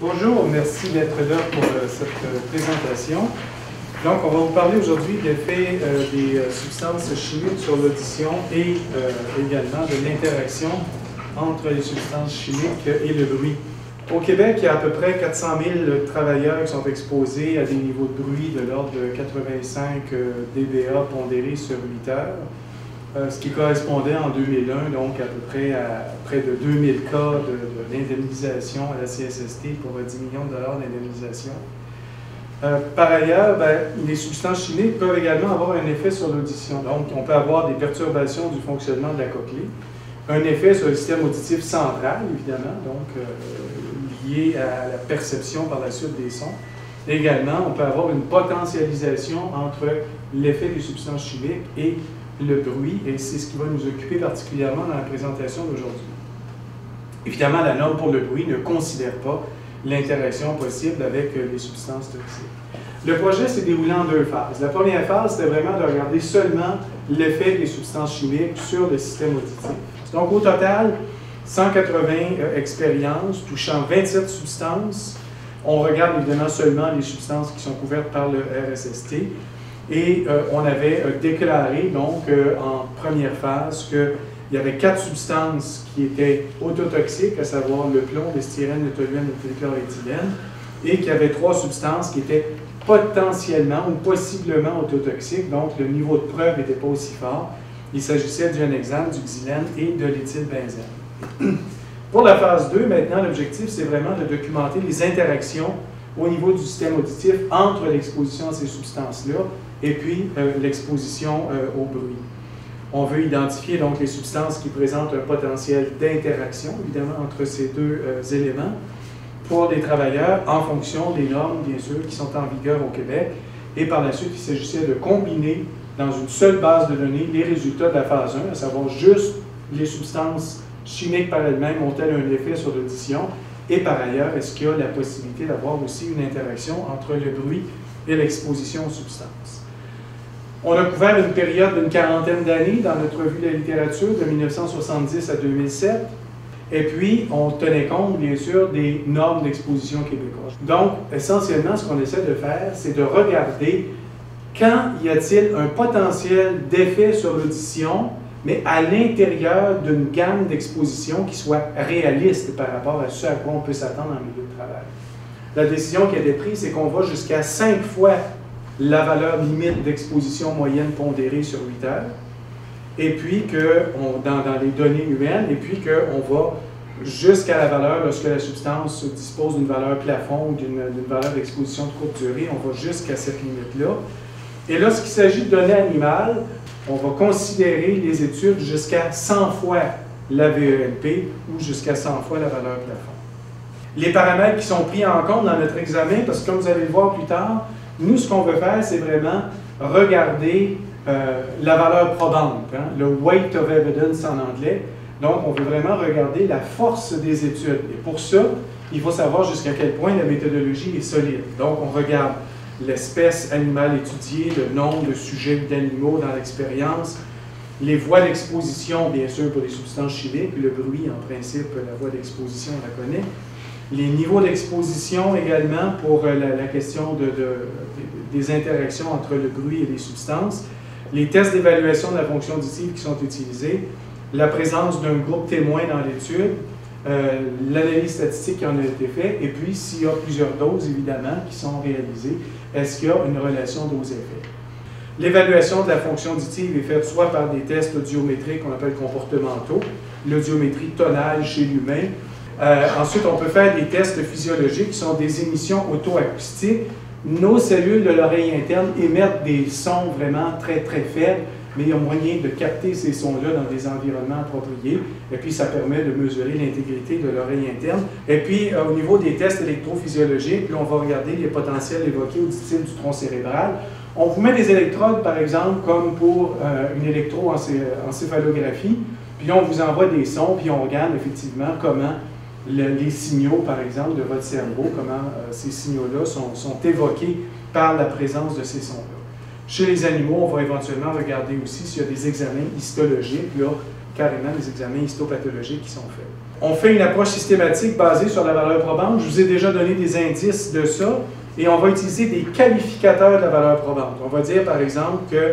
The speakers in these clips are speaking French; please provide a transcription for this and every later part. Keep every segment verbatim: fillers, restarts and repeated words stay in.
Bonjour, merci d'être là pour euh, cette euh, présentation. Donc, on va vous parler aujourd'hui de l'effet euh, des euh, substances chimiques sur l'audition et euh, également de l'interaction entre les substances chimiques et le bruit. Au Québec, il y a à peu près quatre cent mille travailleurs qui sont exposés à des niveaux de bruit de l'ordre de quatre-vingt-cinq décibels pondérés sur huit heures, euh, ce qui correspondait en deux mille un donc à peu près à près de deux mille cas d'indemnisation à la C S S T pour dix millions de dollars d'indemnisation. Euh, par ailleurs, ben, les substances chimiques peuvent également avoir un effet sur l'audition. Donc, on peut avoir des perturbations du fonctionnement de la cochlée, un effet sur le système auditif central, évidemment, donc euh, lié à la perception par la suite des sons. Également, on peut avoir une potentialisation entre l'effet des substances chimiques et le bruit, et c'est ce qui va nous occuper particulièrement dans la présentation d'aujourd'hui. Évidemment, la norme pour le bruit ne considère pas l'interaction possible avec les substances toxiques. Le projet s'est déroulé en deux phases. La première phase, c'était vraiment de regarder seulement l'effet des substances chimiques sur le système auditif. Donc, au total, cent quatre-vingts euh, expériences touchant vingt-sept substances. On regarde évidemment seulement les substances qui sont couvertes par le R S S T. Et euh, on avait euh, déclaré, donc, euh, en première phase, qu'il y avait quatre substances qui étaient autotoxiques, à savoir le plomb, le styrène, le toluène, le trichloroéthylène, et qu'il y avait trois substances qui étaient potentiellement ou possiblement autotoxiques, donc le niveau de preuve n'était pas aussi fort. Il s'agissait du N-hexane, du xylène et de l'éthylbenzène. Pour la phase deux, maintenant, l'objectif, c'est vraiment de documenter les interactions au niveau du système auditif entre l'exposition à ces substances-là et puis euh, l'exposition euh, au bruit. On veut identifier donc les substances qui présentent un potentiel d'interaction, évidemment, entre ces deux euh, éléments pour les travailleurs en fonction des normes, bien sûr, qui sont en vigueur au Québec. Et par la suite, il s'agissait de combiner dans une seule base de données les résultats de la phase un, à savoir juste les substances chimiques par elles-mêmes ont-elles un effet sur l'audition, et par ailleurs, est-ce qu'il y a la possibilité d'avoir aussi une interaction entre le bruit et l'exposition aux substances. On a couvert une période d'une quarantaine d'années dans notre revue de la littérature, de mille neuf cent soixante-dix à deux mille sept, et puis on tenait compte, bien sûr, des normes d'exposition québécoises. Donc, essentiellement, ce qu'on essaie de faire, c'est de regarder quand y a-t-il un potentiel d'effet sur l'audition, mais à l'intérieur d'une gamme d'exposition qui soit réaliste par rapport à ce à quoi on peut s'attendre en milieu de travail. La décision qui a été prise, c'est qu'on va jusqu'à cinq fois la valeur limite d'exposition moyenne pondérée sur huit heures, et puis que, on, dans, dans les données humaines, et puis qu'on va jusqu'à la valeur, lorsque la substance dispose d'une valeur plafond ou d'une valeur d'exposition de courte durée, on va jusqu'à cette limite-là. Et lorsqu'il s'agit de données animales, on va considérer les études jusqu'à cent fois la V E N P ou jusqu'à cent fois la valeur plafond. Les paramètres qui sont pris en compte dans notre examen, parce que comme vous allez le voir plus tard, nous, ce qu'on veut faire, c'est vraiment regarder euh, la valeur probante, hein, le weight of evidence en anglais. Donc, on veut vraiment regarder la force des études. Et pour ça, il faut savoir jusqu'à quel point la méthodologie est solide. Donc, on regarde l'espèce animale étudiée, le nombre de sujets d'animaux dans l'expérience, les voies d'exposition, bien sûr, pour les substances chimiques, le bruit, en principe, la voie d'exposition, on la connaît, les niveaux d'exposition également pour la, la question de, de, des interactions entre le bruit et les substances, les tests d'évaluation de la fonction auditive qui sont utilisés, la présence d'un groupe témoin dans l'étude, euh, l'analyse statistique qui en a été faite, et puis s'il y a plusieurs doses, évidemment, qui sont réalisées, est-ce qu'il y a une relation dose-effet? L'évaluation de la fonction auditive est faite soit par des tests audiométriques qu'on appelle comportementaux, l'audiométrie tonale chez l'humain. Euh, ensuite, on peut faire des tests physiologiques qui sont des émissions auto-acoustiques. Nos cellules de l'oreille interne émettent des sons vraiment très, très faibles, mais il y a moyen de capter ces sons-là dans des environnements appropriés, et puis ça permet de mesurer l'intégrité de l'oreille interne. Et puis, euh, au niveau des tests électrophysiologiques, là, on va regarder les potentiels évoqués auditifs du tronc cérébral. On vous met des électrodes, par exemple, comme pour euh, une électroencéphalographie, puis on vous envoie des sons, puis on regarde effectivement comment le, les signaux, par exemple, de votre cerveau, comment euh, ces signaux-là sont, sont évoqués par la présence de ces sons-là. Chez les animaux, on va éventuellement regarder aussi s'il y a des examens histologiques, là, carrément des examens histopathologiques qui sont faits. On fait une approche systématique basée sur la valeur probante. Je vous ai déjà donné des indices de ça. Et on va utiliser des qualificateurs de la valeur probante. On va dire, par exemple, que,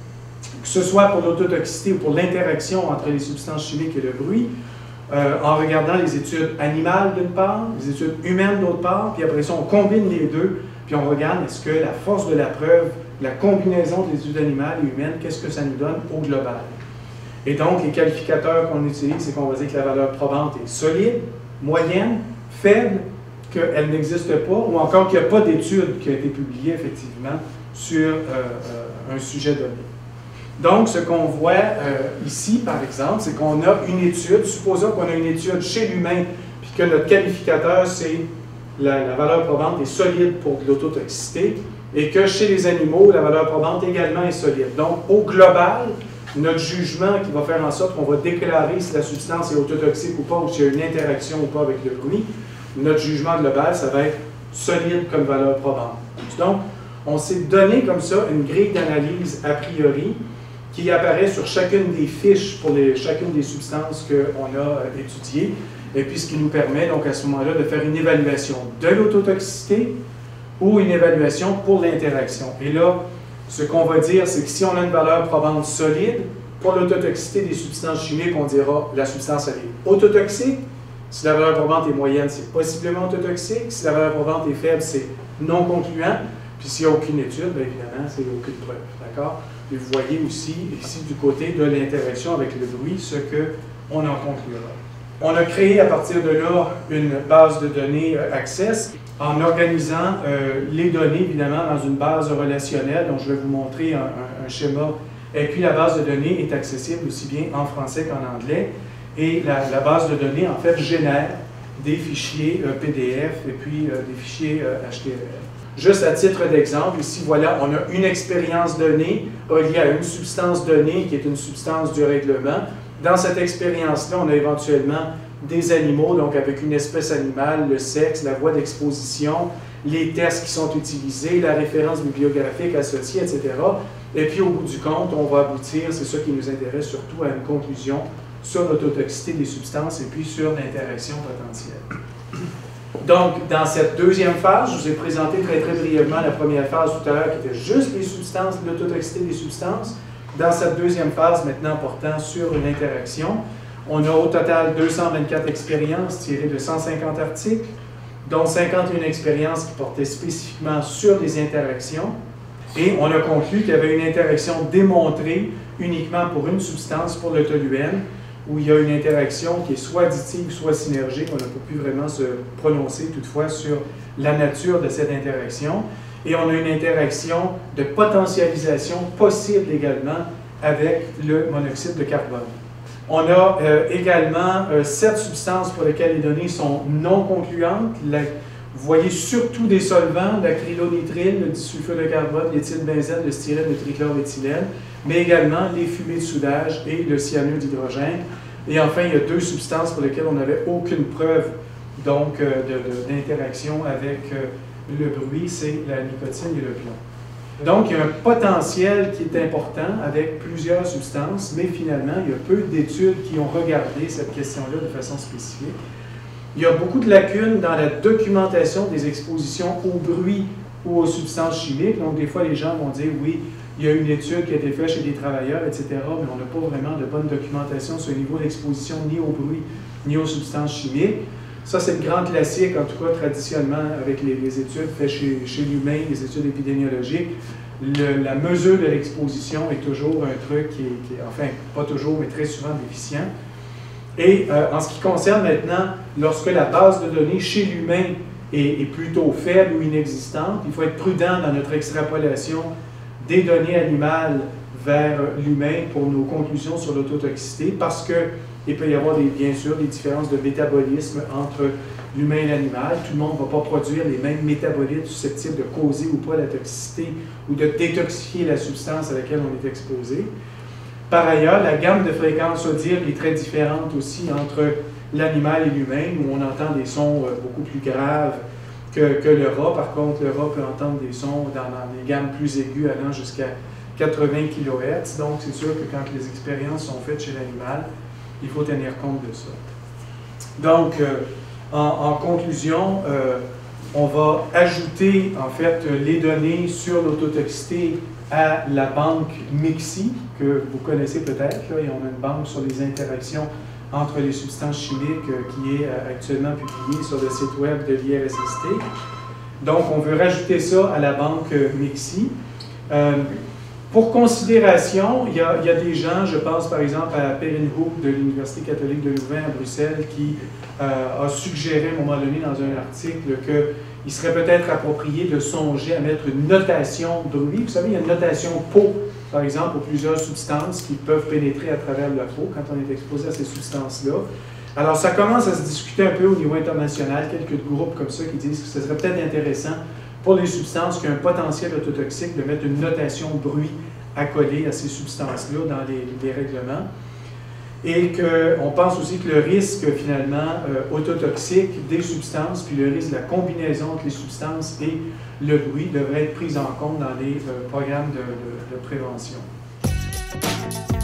que ce soit pour l'autotoxicité ou pour l'interaction entre les substances chimiques et le bruit, euh, en regardant les études animales d'une part, les études humaines d'autre part, puis après ça, on combine les deux, puis on regarde est-ce que la force de la preuve, la combinaison des études animales et humaines, qu'est-ce que ça nous donne au global. Et donc, les qualificateurs qu'on utilise, c'est qu'on va dire que la valeur probante est solide, moyenne, faible, qu'elle n'existe pas, ou encore qu'il n'y a pas d'étude qui a été publiée, effectivement, sur euh, euh, un sujet donné. Donc, ce qu'on voit euh, ici, par exemple, c'est qu'on a une étude, supposons qu'on a une étude chez l'humain, puis que notre qualificateur, c'est la, la valeur probante est solide pour l'autotoxicité, et que chez les animaux, la valeur probante également est solide. Donc, au global, notre jugement qui va faire en sorte qu'on va déclarer si la substance est autotoxique ou pas, ou s'il y a une interaction ou pas avec le bruit, notre jugement global, ça va être solide comme valeur probante. Donc, on s'est donné comme ça une grille d'analyse a priori qui apparaît sur chacune des fiches pour les, chacune des substances qu'on a étudiées, et puis ce qui nous permet donc à ce moment-là de faire une évaluation de l'autotoxicité ou une évaluation pour l'interaction. Et là, ce qu'on va dire, c'est que si on a une valeur probante solide, pour l'autotoxicité des substances chimiques, on dira la substance elle est autotoxique. Si la valeur probante est moyenne, c'est possiblement autotoxique. Si la valeur probante est faible, c'est non concluant. Puis s'il n'y a aucune étude, bien évidemment, c'est aucune preuve. D'accord? Et vous voyez aussi, ici, du côté de l'interaction avec le bruit, ce qu'on en conclura. On a créé à partir de là une base de données euh, Access en organisant euh, les données, évidemment, dans une base relationnelle. Donc, je vais vous montrer un, un, un schéma. Et puis, la base de données est accessible aussi bien en français qu'en anglais. Et la, la base de données, en fait, génère des fichiers euh, P D F et puis euh, des fichiers euh, H T M L. Juste à titre d'exemple, ici, voilà, on a une expérience donnée reliée à une substance donnée qui est une substance du règlement. Dans cette expérience-là, on a éventuellement des animaux, donc avec une espèce animale, le sexe, la voie d'exposition, les tests qui sont utilisés, la référence bibliographique associée, et cetera. Et puis, au bout du compte, on va aboutir, c'est ça qui nous intéresse surtout, à une conclusion sur l'autotoxicité des substances et puis sur l'interaction potentielle. Donc, dans cette deuxième phase, je vous ai présenté très très brièvement la première phase tout à l'heure qui était juste les substances, l'autotoxicité des substances. Dans cette deuxième phase, maintenant portant sur une interaction, on a au total deux cent vingt-quatre expériences tirées de cent cinquante articles, dont cinquante et une expériences qui portaient spécifiquement sur les interactions. Et on a conclu qu'il y avait une interaction démontrée uniquement pour une substance, pour le toluène, où il y a une interaction qui est soit additive, soit synergique. On ne peut plus vraiment se prononcer toutefois sur la nature de cette interaction. Et on a une interaction de potentialisation possible également avec le monoxyde de carbone. On a euh, également euh, sept substances pour lesquelles les données sont non concluantes. La, vous voyez surtout des solvants, l'acrylonitrile, le disulfure de carbone, l'éthylbenzène, le styrène, le trichloroéthylène, mais également les fumées de soudage et le cyanure d'hydrogène. Et enfin, il y a deux substances pour lesquelles on n'avait aucune preuve donc euh, d'interaction avec euh, le bruit, c'est la nicotine et le plomb. Donc, il y a un potentiel qui est important avec plusieurs substances, mais finalement, il y a peu d'études qui ont regardé cette question-là de façon spécifique. Il y a beaucoup de lacunes dans la documentation des expositions au bruit ou aux substances chimiques. Donc, des fois, les gens vont dire, oui, il y a une étude qui a été faite chez des travailleurs, et cetera, mais on n'a pas vraiment de bonne documentation sur le niveau d'exposition ni au bruit, ni aux substances chimiques. Ça, c'est le grand classique, en tout cas traditionnellement, avec les, les études faites chez, chez l'humain, les études épidémiologiques. Le, la mesure de l'exposition est toujours un truc qui est, qui est, enfin, pas toujours, mais très souvent déficient. Et euh, en ce qui concerne maintenant, lorsque la base de données chez l'humain est, est plutôt faible ou inexistante, il faut être prudent dans notre extrapolation des données animales vers l'humain pour nos conclusions sur l'autotoxicité, parce que il peut y avoir, des, bien sûr, des différences de métabolisme entre l'humain et l'animal. Tout le monde ne va pas produire les mêmes métabolites susceptibles de causer ou pas la toxicité ou de détoxifier la substance à laquelle on est exposé. Par ailleurs, la gamme de fréquences audibles est très différente aussi entre l'animal et l'humain, où on entend des sons beaucoup plus graves que, que le rat. Par contre, le rat peut entendre des sons dans, dans des gammes plus aiguës allant jusqu'à quatre-vingts kilohertz. Donc, c'est sûr que quand les expériences sont faites chez l'animal, il faut tenir compte de ça. Donc, euh, en, en conclusion, euh, on va ajouter en fait les données sur l'autotoxicité à la banque MIXI, que vous connaissez peut-être. Et on a une banque sur les interactions entre les substances chimiques euh, qui est euh, actuellement publiée sur le site web de l'I R S S T. Donc, on veut rajouter ça à la banque euh, MIXI. Euh, pour considération, il y, a, il y a des gens, je pense par exemple à Perrine Hoop de l'Université catholique de Louvain à Bruxelles, qui euh, a suggéré à un moment donné dans un article qu'il serait peut-être approprié de songer à mettre une notation bruit. Vous savez, il y a une notation peau, par exemple, pour plusieurs substances qui peuvent pénétrer à travers la peau quand on est exposé à ces substances-là. Alors, ça commence à se discuter un peu au niveau international, quelques groupes comme ça qui disent que ce serait peut-être intéressant pour les substances qui ont un potentiel autotoxique de mettre une notation bruit accolée à ces substances-là dans les, les règlements. Et qu'on pense aussi que le risque, finalement, euh, autotoxique des substances, puis le risque de la combinaison entre les substances et le bruit devrait être pris en compte dans les euh, programmes de, de, de prévention.